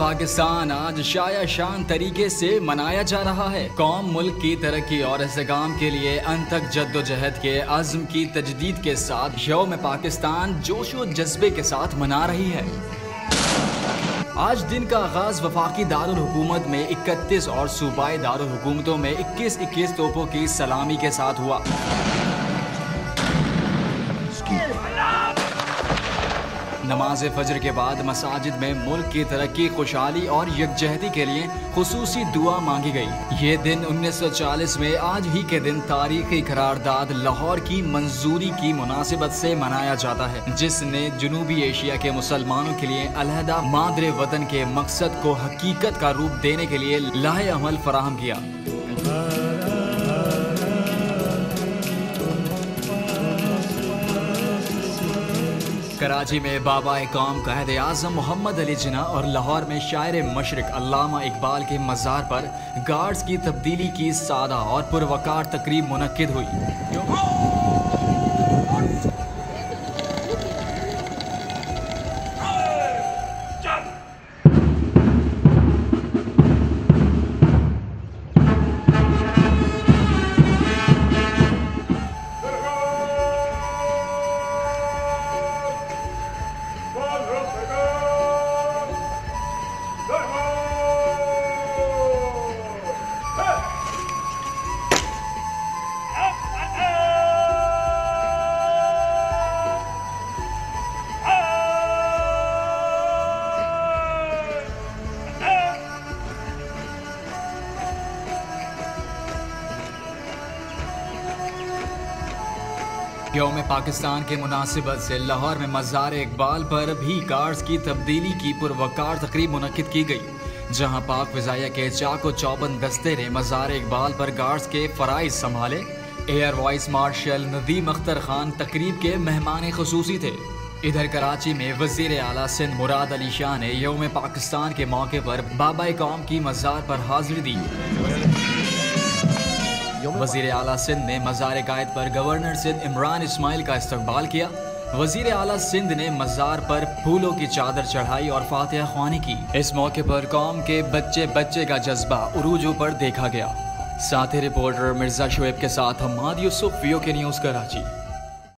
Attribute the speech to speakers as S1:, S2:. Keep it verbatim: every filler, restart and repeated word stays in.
S1: पाकिस्तान आज शाया शान तरीके से मनाया जा रहा है। कौम मुल्क की तरक्की और इस्तेकाम के लिए अनथक जद्दोजहद के अज़्म की तजदीद के साथ यौम पाकिस्तान जोशो जज्बे के साथ मना रही है। आज दिन का आगाज वफाकी दारुल हुकूमत में इकतीस और सूबाई दारुल हुकूमतों में इक्कीस इक्कीस तोपों की सलामी के साथ हुआ। नमाज फजर के बाद मसाजिद में मुल्क की तरक्की, खुशहाली और यकजहती के लिए खुसूसी दुआ मांगी गई। ये दिन उन्नीस सौ चालीस में आज ही के दिन तारीखी करारदाद लाहौर की मंजूरी की मुनासिबत से मनाया जाता है, जिसने जनूबी एशिया के मुसलमानों के लिए अलहदा मादरे वतन के मकसद को हकीकत का रूप देने के लिए लाहे अमल फराहम किया। कराची में बाबा कौम कायद आज़म मोहम्मद अली जिन्ना और लाहौर में शायर मशरिक अल्लामा इकबाल के मज़ार पर गार्ड्स की तब्दीली की सादा और पुरवकार तकरीब मुनक्किद हुई। यौम पाकिस्तान के मुनासिबत से लाहौर में मज़ार इकबाल पर भी गार्ड्स की तब्दीली की पुरवकार तकरीब मुनक्किद की गई, जहां पाक फ़िज़ाइया के चाको चौबंद दस्ते ने मज़ार इकबाल पर गार्ड्स के फ़राइज़ संभाले। Air vice marshal Nadeem Akhtar Khan तकरीब के मेहमान खुसूसी थे। इधर कराची में वज़ीर आला सिंध मुराद अली शाह ने यौम पाकिस्तान के मौके पर बाबा कौम की मज़ार पर हाजिरी दी। वज़ीर आला सिंध ने मज़ार कायद पर गवर्नर सिंध इमरान इस्माइल का इस्तकबाल किया। वज़ीर आला सिंध ने मज़ार पर फूलों की चादर चढ़ाई और फातिहा ख्वानी की। इस मौके पर कौम के बच्चे बच्चे का जज्बा उरूजों पर देखा गया। साथी रिपोर्टर मिर्जा शोएब के साथ हम्माद यूसुफ, वीओ के न्यूज़ कराची।